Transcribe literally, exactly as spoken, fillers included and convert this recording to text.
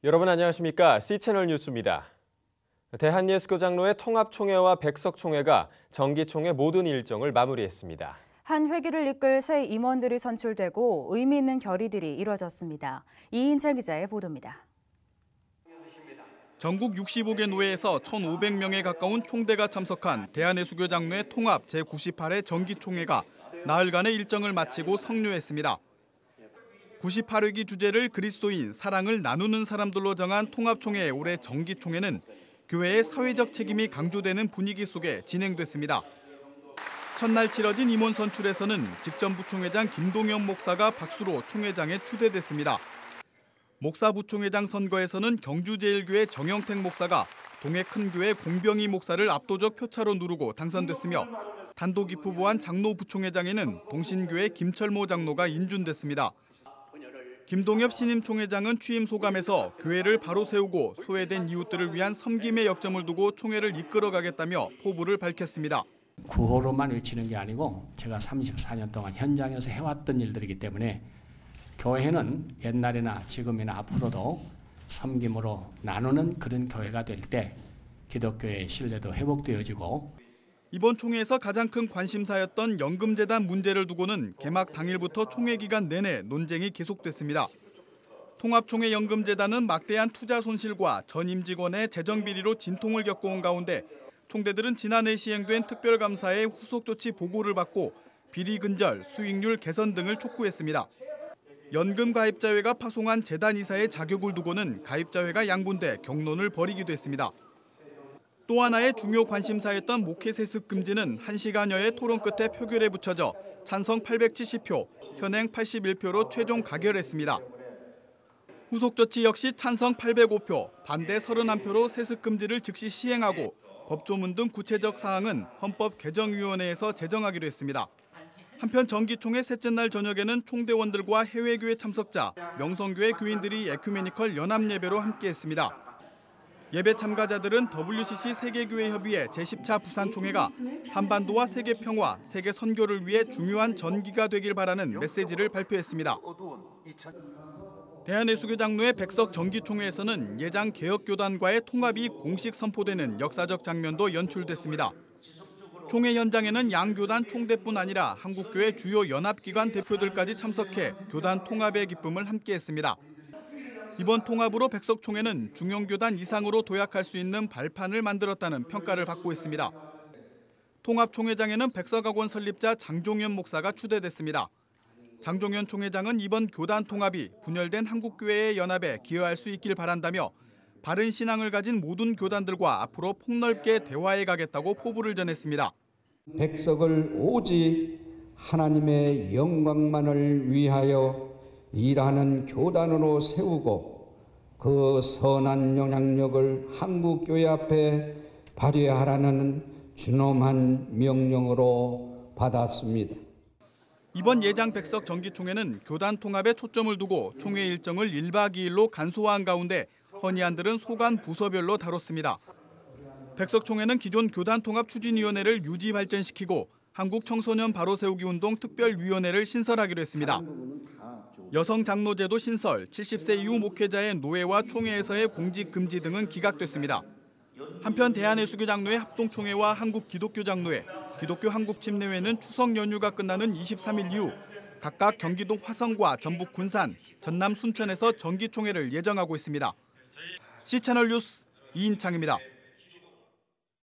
여러분 안녕하십니까? 씨채널 뉴스입니다. 대한예수교장로회 통합총회와 백석총회가 정기총회 모든 일정을 마무리했습니다. 한 회기를 이끌 새 임원들이 선출되고 의미 있는 결의들이 이뤄졌습니다. 이인철 기자의 보도입니다. 전국 육십오 개 노회에서 천오백 명에 가까운 총대가 참석한 대한예수교장로회 통합 제구십팔 회 정기총회가 나흘간의 일정을 마치고 성료했습니다. 구십팔 회기 주제를 그리스도인, 사랑을 나누는 사람들로 정한 통합총회의 올해 정기총회는 교회의 사회적 책임이 강조되는 분위기 속에 진행됐습니다. 첫날 치러진 임원 선출에서는 직전 부총회장 김동현 목사가 박수로 총회장에 추대됐습니다. 목사 부총회장 선거에서는 경주제일교회 정영택 목사가 동해 큰교회 공병희 목사를 압도적 표차로 누르고 당선됐으며 단독 후보한 장로 부총회장에는 동신교회 김철모 장로가 인준됐습니다. 김동엽 신임 총회장은 취임 소감에서 교회를 바로 세우고 소외된 이웃들을 위한 섬김의 역점을 두고 총회를 이끌어가겠다며 포부를 밝혔습니다. 구호로만 외치는 게 아니고 제가 삼십사 년 동안 현장에서 해왔던 일들이기 때문에 교회는 옛날이나 지금이나 앞으로도 섬김으로 나누는 그런 교회가 될 때 기독교의 신뢰도 회복되어지고 이번 총회에서 가장 큰 관심사였던 연금재단 문제를 두고는 개막 당일부터 총회 기간 내내 논쟁이 계속됐습니다. 통합총회 연금재단은 막대한 투자 손실과 전임 직원의 재정 비리로 진통을 겪어온 가운데 총대들은 지난해 시행된 특별감사의 후속 조치 보고를 받고 비리 근절, 수익률 개선 등을 촉구했습니다. 연금 가입자회가 파송한 재단 이사의 자격을 두고는 가입자회가 양분돼 경론을 벌이기도 했습니다. 또 하나의 중요 관심사였던 목회 세습 금지는 한 시간여의 토론 끝에 표결에 붙여져 찬성 팔백칠십 표, 현행 팔십일 표로 최종 가결했습니다. 후속 조치 역시 찬성 팔백오 표, 반대 삼십일 표로 세습 금지를 즉시 시행하고 법조문 등 구체적 사항은 헌법개정위원회에서 제정하기로 했습니다. 한편 정기총회 셋째 날 저녁에는 총대원들과 해외교회 참석자, 명성교회 교인들이 에큐메니컬 연합예배로 함께했습니다. 예배 참가자들은 더블유씨씨 세계교회협의회 제십 차 부산총회가 한반도와 세계 평화, 세계 선교를 위해 중요한 전기가 되길 바라는 메시지를 발표했습니다. 대한예수교장로회 백석 정기총회에서는 예장 개혁교단과의 통합이 공식 선포되는 역사적 장면도 연출됐습니다. 총회 현장에는 양 교단 총대뿐 아니라 한국교회 주요 연합기관 대표들까지 참석해 교단 통합의 기쁨을 함께했습니다. 이번 통합으로 백석총회는 중형교단 이상으로 도약할 수 있는 발판을 만들었다는 평가를 받고 있습니다. 통합총회장에는 백석학원 설립자 장종현 목사가 추대됐습니다. 장종현 총회장은 이번 교단 통합이 분열된 한국교회의 연합에 기여할 수 있길 바란다며 바른 신앙을 가진 모든 교단들과 앞으로 폭넓게 대화해 가겠다고 포부를 전했습니다. 백석을 오직 하나님의 영광만을 위하여 일하는 교단으로 세우고 그 선한 영향력을 한국교회 앞에 발휘하라는 준엄한 명령으로 받았습니다. 이번 예장 백석 정기총회는 교단 통합에 초점을 두고 총회 일정을 일 박 이 일로 간소화한 가운데 건의안들은 소관 부서별로 다뤘습니다. 백석총회는 기존 교단 통합 추진위원회를 유지 발전시키고 한국청소년 바로세우기 운동 특별위원회를 신설하기로 했습니다. 여성 장로제도 신설, 칠십 세 이후 목회자의 노회와 총회에서의 공직 금지 등은 기각됐습니다. 한편 대한예수교장로회 합동총회와 한국기독교장로회, 기독교 한국침례회는 추석 연휴가 끝나는 이십삼 일 이후 각각 경기도 화성과 전북 군산, 전남 순천에서 정기총회를 예정하고 있습니다. 씨채널 뉴스 이인창입니다.